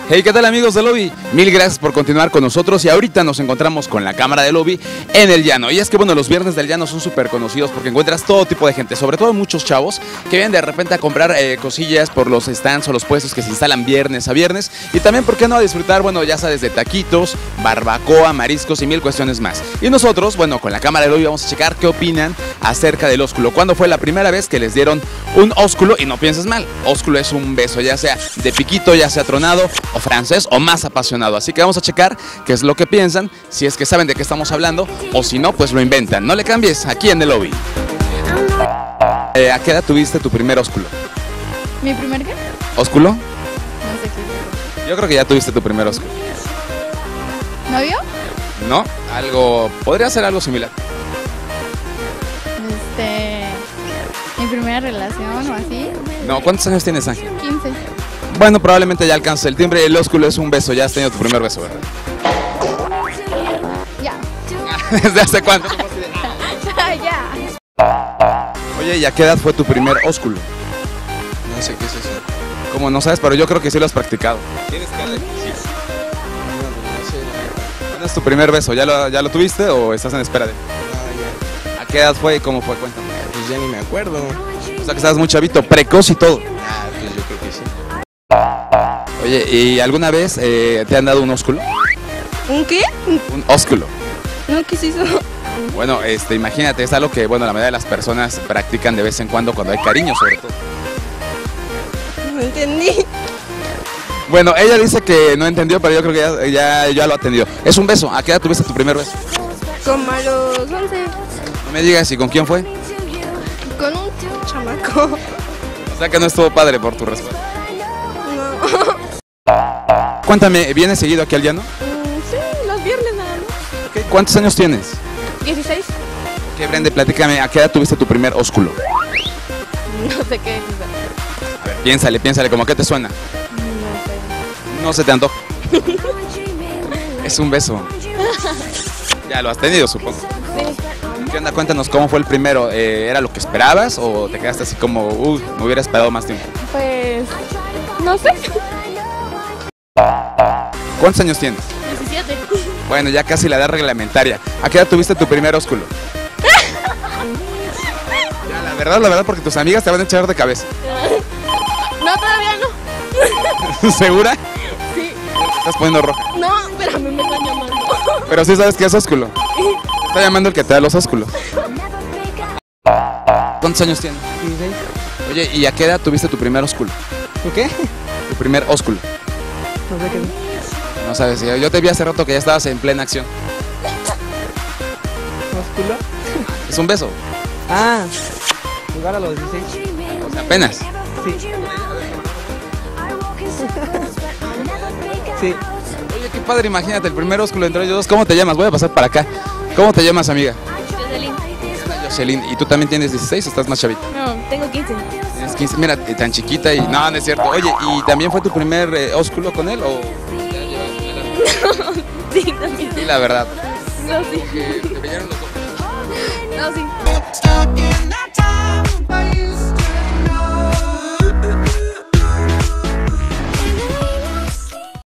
Hey, ¿qué tal amigos de Lobby? Mil gracias por continuar con nosotros y ahorita nos encontramos con la cámara de Lobby en el Llano. Y es que bueno, los viernes del Llano son súper conocidos porque encuentras todo tipo de gente, sobre todo muchos chavos que vienen de repente a comprar cosillas por los stands o los puestos que se instalan viernes a viernes. Y también, ¿por qué no a disfrutar? Bueno, ya sabes, de taquitos, barbacoa, mariscos y mil cuestiones más. Y nosotros, bueno, con la cámara de Lobby vamos a checar qué opinan acerca del ósculo. ¿Cuándo fue la primera vez que les dieron un ósculo? Y no pienses mal, ósculo es un beso, ya sea de piquito, ya sea tronado o francés o más apasionado. Así que vamos a checar qué es lo que piensan, si es que saben de qué estamos hablando o si no, pues lo inventan. No le cambies, aquí en el Lobby. ¿A qué edad tuviste tu primer ósculo? ¿Mi primer qué? ¿Ósculo? No sé qué. Yo creo que ya tuviste tu primer ósculo. ¿Novio? ¿No? Algo, podría ser algo similar. Mi primera relación o así. No, ¿cuántos años tienes, Ángel? 15. Bueno, probablemente ya alcances el timbre. El ósculo es un beso, ya has tenido tu primer beso, ¿verdad? Ya. ¿Desde hace cuánto? Ya. Oye, ¿y a qué edad fue tu primer ósculo? No sé qué es eso. ¿Cómo no sabes? Pero yo creo que sí lo has practicado. ¿Tienes cara de que sí? No sé. ¿Cuándo es tu primer beso? ¿Ya lo tuviste o estás en espera de? Ah, ¿A qué edad fue y cómo fue? Cuéntame. ya. Pues ya ni me acuerdo. O sea que estabas muy chavito, precoz y todo. Ah, pues yo creo que sí. Oye, ¿y alguna vez te han dado un ósculo? ¿Un qué? Un ósculo. No, ¿qué es eso? Bueno, imagínate, es algo que, bueno, la mayoría de las personas practican de vez en cuando hay cariño, sobre todo. No entendí. Bueno, ella dice que no entendió, pero yo creo que ya lo ha entendido. Es un beso. ¿A qué edad tuviste tu primer beso? Como a los 11. No me digas, ¿y con quién fue? Con un chamaco. O sea que no estuvo padre por tu respuesta. No. Cuéntame, ¿vienes seguido aquí al Llano? Sí, los viernes nada más. Ok, ¿cuántos años tienes? 16. Ok, Brende, platícame, ¿a qué edad tuviste tu primer ósculo? No sé qué es. A ver, piénsale, ¿cómo a qué te suena? No se te antoja. Es un beso. Ya lo has tenido, supongo. Sí. ¿Qué onda? Cuéntanos, ¿cómo fue el primero? ¿Era lo que esperabas o te quedaste así como, me hubiera esperado más tiempo? Pues, no sé. ¿Cuántos años tienes? 17. Bueno, ya casi la edad reglamentaria. ¿A qué edad tuviste tu primer ósculo? Ya, la verdad, porque tus amigas te van a echar de cabeza. No, todavía no. ¿Segura? Sí. Te estás poniendo roja. No, espérame, me están llamando. Pero sí sabes qué es ósculo. Te está llamando el que te da los ósculos. ¿Cuántos años tienes? 16. Oye, ¿y a qué edad tuviste tu primer ósculo? ¿Tú qué? Tu primer ósculo. No sé qué es. No sabes, yo te vi hace rato que ya estabas en plena acción. ¿Ósculo? Es un beso. Ah, jugar a los 16. O sea, apenas. Sí. Sí. Oye, qué padre, imagínate, el primer ósculo entre ellos dos. ¿Cómo te llamas? Voy a pasar para acá. ¿Cómo te llamas, amiga? Jocelyn. Jocelyn. ¿Y tú también tienes 16 o estás más chavita? No, tengo 15. Tienes 15. Mira, tan chiquita y... No, no es cierto. Oye, ¿y también fue tu primer ósculo con él o...? Sí, también. Sí, la verdad. No, sí. Que te brillaron los ojos. No, sí. Stuck in